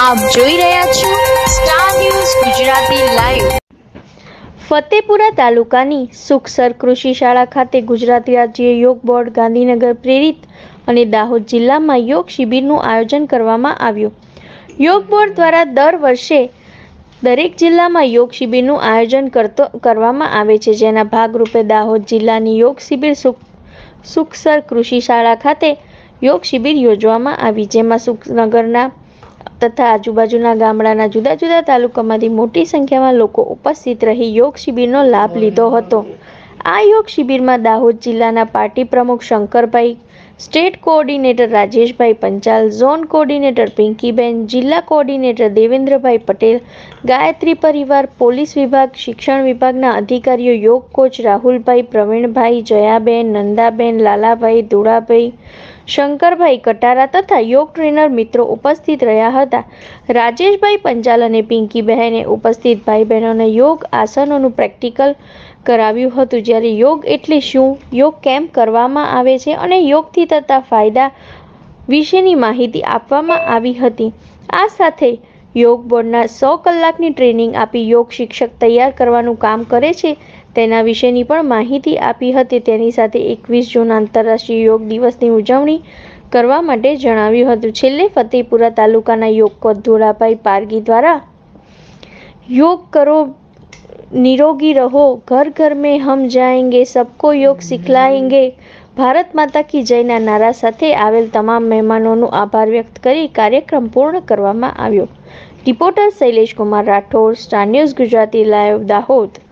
આપ જોઈ રહ્યા છો star news Gujarati live. Fatepura તાલુકાની સુખસર કૃષિ શાળા ખાતે ગુજરાત રાજ્ય યોગ બોર્ડ ગાંધીનગર પ્રેરિત અને દાહોદ જિલ્લામાં યોગ શિબિરનું આયોજન કરવામાં આવ્યું। યોગ બોર્ડ દ્વારા દર વર્ષે દરેક જિલ્લામાં યોગ શિબિરનું આયોજન કરવામાં આવે છે, જેના ભાગરૂપે દાહોદ જિલ્લાની યોગ શિબિર સુખસર કૃષિ શાળા ખાતે યોગ શિબિર યોજવામાં આવી, જેમાં સુખનગરના તથા આજુબાજુના ગામડાના જુદા જુદા તાલુકામાંથી મોટી સંખ્યામાં લોકો ઉપસ્થિત રહી યોગ શિબિરનો લાભ લીધો હતો। આ યોગ શિબિરમાં દાહોદ જિલ્લાના પાર્ટી પ્રમુખ Shankarbhai, state coordinator Rajeshbhai Panchal, zone coordinator Pinkiben, જિલ્લા કોઓર્ડિનેટર દેવેન્દ્રભાઈ પટેલ, ગાયત્રી પરિવાર, પોલીસ વિભાગ, શિક્ષણ વિભાગના અધિકારીઓ, યોગ કોચ રાહુલભાઈ, પ્રવીણભાઈ, જયાબેન, નંદાબેન, લાલાભાઈ, ધુળાભાઈ, શંકરભાઈ કટારા તથા યોગ ટ્રેનર મિત્રો ઉપસ્થિત રહ્યા હતા। રાજેશભાઈ પંચાલ અને પિંકીબહેને ઉપસ્થિત ભાઈ બહેનોને યોગ આસનોનું પ્રેક્ટિકલ કરાવ્યું હતું, જ્યારે યોગ એટલે શું, યોગ કેમ કરવામાં આવે છે અને યોગથી થતા ફાયદા વિશેની માહિતી આપવામાં આવી હતી। આ સાથે યોગ બોર્ડના 100 કલાકની ટ્રેનિંગ આપી યોગ શિક્ષક તૈયાર કરવાનું કામ કરે છે તેના વિશેની પણ માહિતી આપી હતી। તેની સાથે 21 જૂન આંતરરાષ્ટ્રીય યોગ દિવસની ઉજવણી કરવા માટે જણાવ્યું હતું। છેલ્લે ફતેપુરા તાલુકાના યોગ કોચ ધોળાભાઈ પારગી દ્વારા યોગ કરો निरोगी रहो, घर घर में हम जाएंगे, सबको योग सिखलाएंगे, भारत माता की जयना नारा સાથે આવેલ તમામ મહેમાનોનો આભાર વ્યક્ત કરી કાર્યક્રમ પૂર્ણ કરવામાં આવ્યો। Reporter Shailesh Kumar Rathod, star news Gujarati live, Dahod.